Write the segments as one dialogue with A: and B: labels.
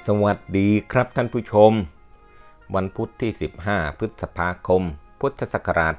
A: สวัสดีครับท่านผู้ชมวันพุธที่15พฤษภาคมพุทธศักราช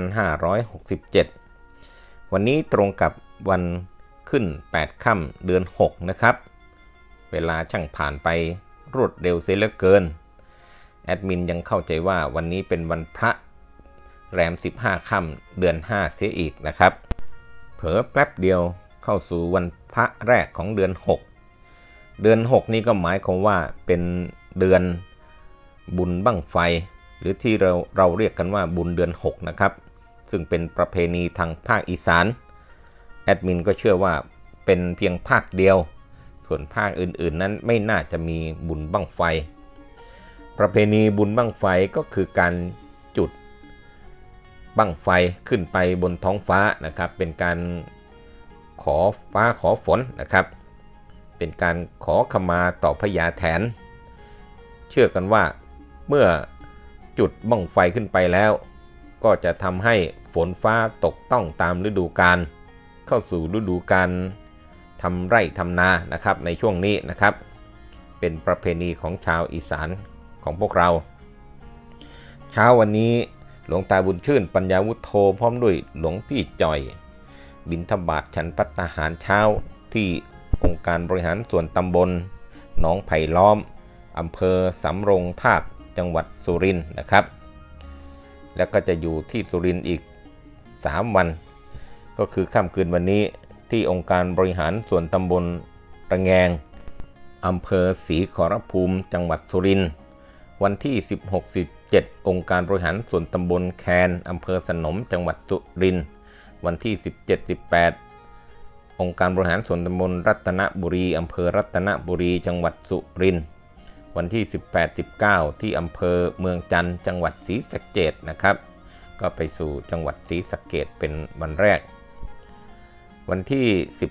A: 2567วันนี้ตรงกับวันขึ้น8ค่ำเดือน6นะครับเวลาช่างผ่านไปรวดเร็วเสียเหลือเกินแอดมินยังเข้าใจว่าวันนี้เป็นวันพระแรม15ค่ำเดือน5เสียอีกนะครับเผลอแป๊บเดียวเข้าสู่วันพระแรกของเดือน6เดือน6นี้ก็หมายความว่าเป็นเดือนบุญบั้งไฟหรือที่เราเรียกกันว่าบุญเดือน6นะครับซึ่งเป็นประเพณีทางภาคอีสานแอดมินก็เชื่อว่าเป็นเพียงภาคเดียวส่วนภาคอื่นๆนั้นไม่น่าจะมีบุญบั้งไฟประเพณีบุญบั้งไฟก็คือการจุดบั้งไฟขึ้นไปบนท้องฟ้านะครับเป็นการขอฟ้าขอฝนนะครับเป็นการขอขมาต่อพญาแถนเชื่อกันว่าเมื่อจุดบั้งไฟขึ้นไปแล้วก็จะทำให้ฝนฟ้าตกต้องตามฤดูกาลเข้าสู่ฤดูกาลทำไร่ทำนานะครับในช่วงนี้นะครับเป็นประเพณีของชาวอีสานของพวกเราเช้าวันนี้หลวงตาบุญชื่นปัญญาวุฒโธพร้อมด้วยหลวงพี่จ่อยบิณฑบาตฉันภัตตาหารเช้าที่องค์การบริหารส่วนตำบลหนองไผ่ล้อมอำเภอสำโรงทาบจังหวัดสุรินทร์นะครับแล้วก็จะอยู่ที่สุรินทร์อีก3วันก็คือค่ำคืนวันนี้ที่องค์การบริหารส่วนตำบลระแงงอำเภอศรีขอรภูมิจังหวัดสุรินทร์วันที่16-17องค์การบริหารส่วนตำบลแคนอำเภอสนมจังหวัดสุรินทร์วันที่17-18องค์การบริหารส่วนตำบลรัตนบุรีอำเภอรัตนบุรีจังหวัดสุรินทร์วันที่18-19ที่อำเภอเมืองจันทร์จังหวัดศรีสะเกษนะครับก็ไปสู่จังหวัดศรีสะเกษเป็นวันแรกวันที่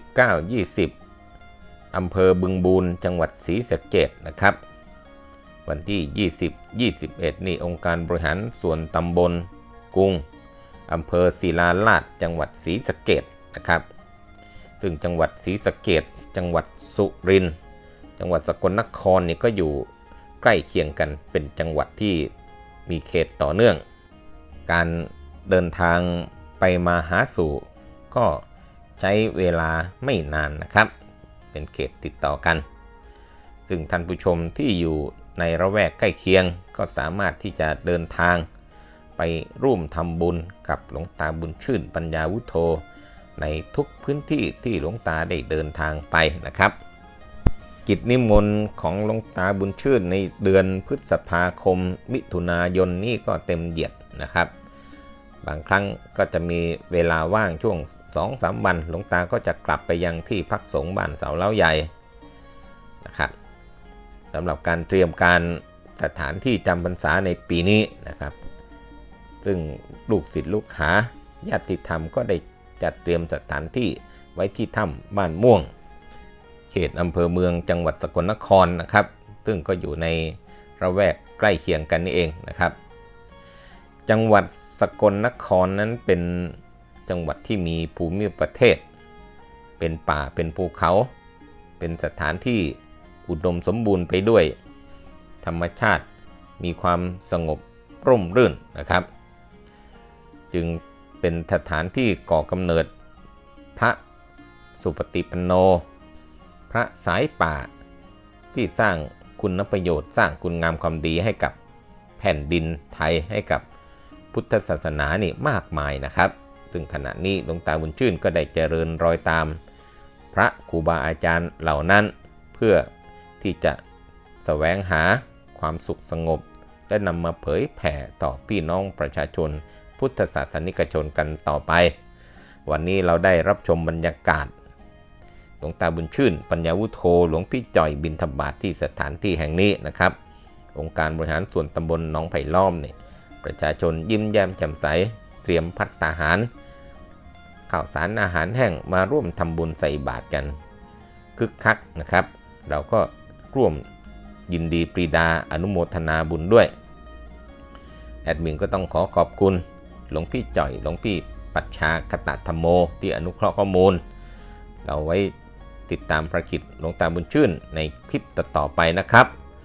A: 19-20อำเภอบึงบูรจังหวัดศรีสะเกษนะครับวันที่20-21นี่องค์การบริหารส่วนตำบลกุงอำเภอศิลาลาดจังหวัดศรีสะเกษนะครับซึ่งจังหวัดศรีสะเกษจังหวัดสุรินทร์จังหวัดสกลนครนี่ก็อยู่ใกล้เคียงกันเป็นจังหวัดที่มีเขตต่อเนื่องการเดินทางไปมาหาสู่ก็ใช้เวลาไม่นานนะครับเป็นเขตติดต่อกันซึ่งท่านผู้ชมที่อยู่ในระแวกใกล้เคียงก็สามารถที่จะเดินทางไปร่วมทำบุญกับหลวงตาบุญชื่นปัญญาวุฒโธในทุกพื้นที่ที่หลวงตาได้เดินทางไปนะครับกิจนิมนต์ของหลวงตาบุญชื่นในเดือนพฤษภาคมมิถุนายนนี้ก็เต็มเหยียดนะครับบางครั้งก็จะมีเวลาว่างช่วง 2-3 วันหลวงตาก็จะกลับไปยังที่พักสงฆ์บ้านเสาเล้าใหญ่นะครับสำหรับการเตรียมการสถานที่จำพรรษาในปีนี้นะครับซึ่งลูกศิษย์ลูกหาญาติธรรมก็ได้จัดเตรียมสถานที่ไว้ที่ถ้ำบ้านม่วงเขตอำเภอเมืองจังหวัดสกลนครนะครับซึ่งก็อยู่ในระแวกใกล้เคียงกันนี่เองนะครับจังหวัดสกลนครนั้นเป็นจังหวัดที่มีภูมิประเทศเป็นป่าเป็นภูเขาเป็นสถานที่อุดมสมบูรณ์ไปด้วยธรรมชาติมีความสงบร่มรื่นนะครับจึงเป็นสถานที่ก่อกำเนิดพระสุปฏิปันโนพระสายป่าที่สร้างคุณประโยชน์สร้างคุณงามความดีให้กับแผ่นดินไทยให้กับพุทธศาสนานี่มากมายนะครับซึ่งขณะนี้หลวงตาบุญชื่นก็ได้เจริญรอยตามพระครูบาอาจารย์เหล่านั้นเพื่อที่จะแสวงหาความสุขสงบและนำมาเผยแผ่ต่อพี่น้องประชาชนพุทธศาสนิกชนกันต่อไปวันนี้เราได้รับชมบรรยากาศหลวงตาบุญชื่นปัญญาวุฒโธหลวงพี่จ่อยบิณฑบาตที่สถานที่แห่งนี้นะครับองค์การบริหารส่วนตำบลหนองไผ่ล้อมเนี่ยประชาชนยิ้มแย้มแจ่มใสเตรียมภัตตาหารข้าวสารอาหารแห้งมาร่วมทำบุญใส่บาตรกันคึกคักนะครับเราก็ร่วมยินดีปรีดาอนุโมทนาบุญด้วยแอดมินก็ต้องขอขอบคุณหลวงพี่จ่อยหลวงพี่ปัชชาคตธรรมโมที่อนุเคราะห์ข้อมูลเราไว้ติดตามภารกิจหลวงตาบุญชื่นในคลิปต่อไปนะครับ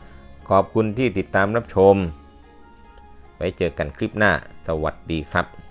A: ขอบคุณที่ติดตามรับชมไว้เจอกันคลิปหน้าสวัสดีครับ